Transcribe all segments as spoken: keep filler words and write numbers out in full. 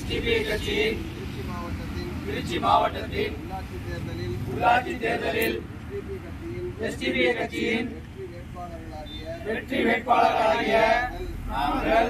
SDPI கட்சியின் திருச்சி மாவட்டத்தின் திருச்சி மாவட்டத்தின் உள்ளாட்சி தேர்தலில் உள்ளாட்சி தேர்தலில் எஸ்டிபிஐ கட்சியின் எஸ்டிபிஐ கட்சியின் வெற்றி வேட்பாளர்களாகிய வெற்றி வேட்பாளர்களாகிய நாங்கள்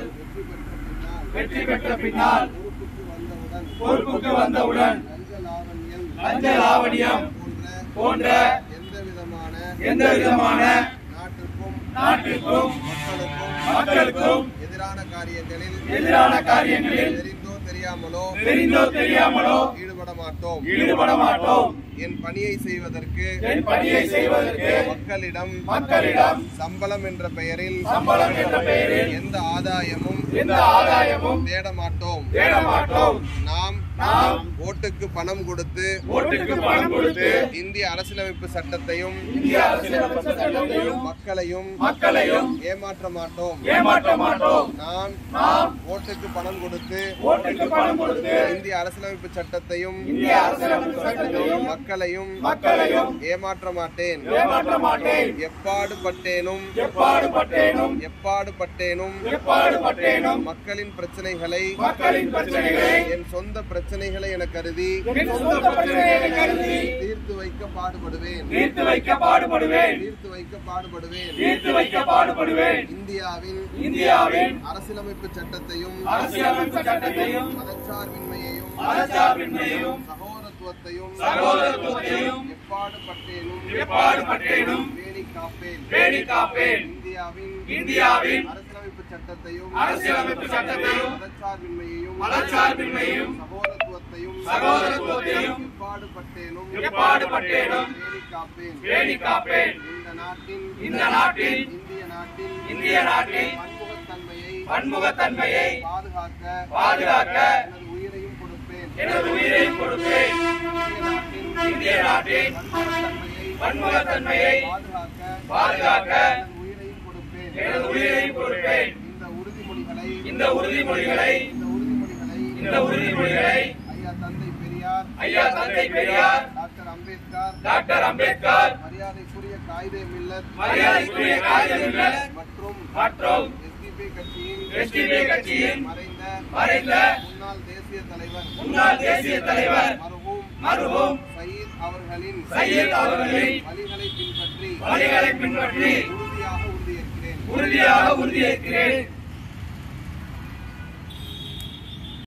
வெற்றி பெற்ற பின்னால் வெற்றி பெற்ற பின்னால் பொறுப்புக்கு பொறுப்புக்கு வந்தவுடன் வந்தவுடன் லஞ்ச லாவண்யம் லஞ்ச லாவணியம் போன்ற போன்ற எந்த விதமான எந்த விதமான நாட்டிற்கும் நாட்டிற்கும் மக்களுக்கும் மக்களுக்கும் எதிரான காரியங்களில் எதிரான காரியங்களில் தெரிந்தோ தெரியாமலோ தெரிந்தோ தெரியாமலோ ஈடுபட மாட்டோம் ஈடுபட மாட்டோம். என் பணியை செய்வதற்கு என் பணியை செய்வதற்கு மக்களிடம் மக்களிடம் சம்பளம் என்ற பெயரில் சம்பளம் என்ற பெயரில் எந்த ஆதாயமும் எந்த ஆதாயமும் தேட மாட்டோம் தேட மாட்டோம். நாம் நாம் ஓட்டுக்கு பணம் கொடுத்து ஓட்டுக்கு பணம் கொடுத்து இந்திய அரசியலமைப்பு சட்டத்தையும் இந்திய அரசியலமைப்பு சட்டத்தையும் மக்களையும் மக்களையும் ஏமாற்ற மாட்டோம். ஏமாற்ற மாட்டோம். நாம் நாம் ஓட்டுக்கு பணம் கொடுத்து ஓட்டுக்கு பணம் கொடுத்து இந்திய அரசியலமைப்பு சட்டத்தையும் இந்திய அரசியலமைப்பு சட்டத்தையும் மக்களையும் மக்களையும் ஏமாற்ற மாட்டேன். ஏமாற்ற மாட்டேன். எப்பாடு பட்டேனும் எப்பாடு பட்டேனும் எப்பாடு பட்டேனும் எப்பாடு பட்டேனும் மக்களின் பிரச்சனைகளை மக்களின் பிரச்சனைகளை என் சொந்த பிரச்சனைகளை என கருதி என் சொந்த பிரச்சனைகளை கருதி தீர்த்து வைக்க பாடுபடுவேன். தீர்த்து வைக்க பாடுபடுவேன். தீர்த்து வைக்க பாடுபடுவேன். தீர்த்து வைக்க பாடுபடுவேன். இந்தியாவின் இந்தியாவின் அரசியலமைப்பு சட்டத்தையும் அரசியலமைப்பு சட்டத்தையும் மதச்சார்பின்மையையும் மதச்சார்பின்மையையும் சகோதரத்துவத்தையும் சகோதரத்துவத்தையும் எப்பாடு பட்டேனும் எப்பாடு பட்டேனும் பேணி காப்பேன். பேணி காப்பேன். இந்தியாவின் இந்தியாவின் அரசியலமைப்பு சட்டத்தையும் அரசியலமைப்பு சட்டத்தையும் மதச்சார்பின்மையையும் மதச்சார்பின்மையும் சகோதரத்துவத்தையும் சகோதரத்துவத்தையும் எப்பாடு பட்டேனும் எப்பாடு பட்டேனும் பேணி காப்பேன். பேணி காப்பேன். இந்த நாட்டின் இந்த நாட்டின் இந்திய நாட்டின் இந்திய நாட்டின் பன்முகத்தன்மையை பன்முகத்தன்மையை பாதுகாக்க பாதுகாக்க எனது உயிரையும் கொடுப்பேன். எனது உயிரையும் கொடுப்பேன். இந்திய நாட்டின் இந்திய நாட்டின் பன்முகத்தன்மையை பன்முகத்தன்மையை பாதுகாக்க பாதுகாக்க எனது உயிரையும் கொடுப்பேன். எனது உயிரையும் கொடுப்பேன். இந்த உறுதிமொழிகளை இந்த உறுதிமொழிகளை இந்த உறுதிமொழிகளை இந்த உறுதிமொழிகளை ஐயா தந்தை பெரியார் ஐயா தந்தை பெரியார் டாக்டர் அம்பேத்கர் டாக்டர் அம்பேத்கர் மரியாதைக்குரிய காயிதே மில்லத் மரியாதைக்குரிய காயிதே மற்றும் மற்றும் எஸ்டிபிஐ கட்சியின் எஸ்டிபிஐ கட்சியின் மறைந்த மறைந்த முன்னாள் தேசிய தலைவர் முன்னாள் தேசிய தலைவர் மருகும் மருகும் சயீத் அவர்களின் சையத் அவர்களின் வழிகளை பின்பற்றி வழிகளை பின்பற்றி உறுதியாக உறுதியேற்கிறேன். உறுதியாக உறுதியேற்கிறேன்.